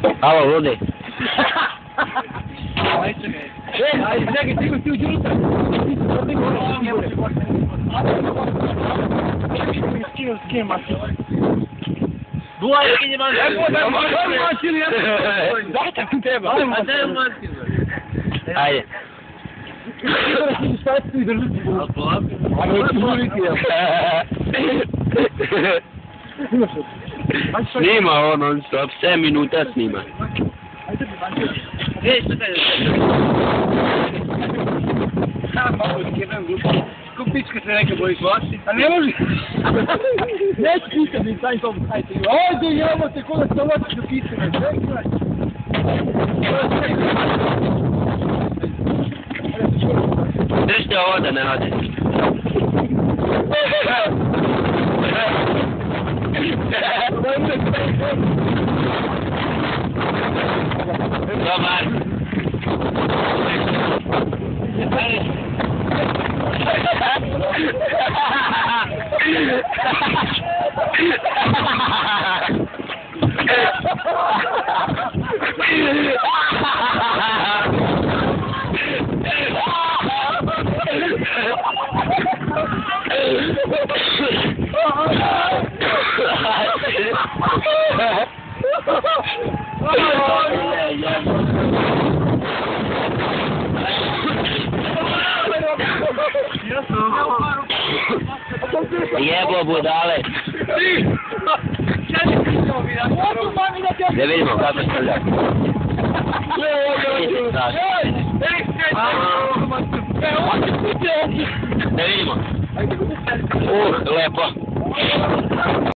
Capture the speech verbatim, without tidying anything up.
Alo, Ludi. E, ajde, čekaj, ti si uđi unutra. Skino, skino mašinu. Duaj, skini mašinu. Daj mašinu, ja sam. Daj tako treba. A daj mašinu. Ajde. Ti ćeš stati i držati. A polako. A ne ću žuriti, jel? Snimaš li? Snima ono, stop, sedam minuta snima. Ej, što kaj je? Ha, malo skidam grupu. Ko pička se neka bojiš vlasi? A ne može. Neću pisati mi taj tom, hajte. Ovdje jemo te kod da se ovdje do pisane. Držite ovo da ne radi. Dobar. Jebo budale. Da vidimo kako se da. Da vidimo. Uh, lepo.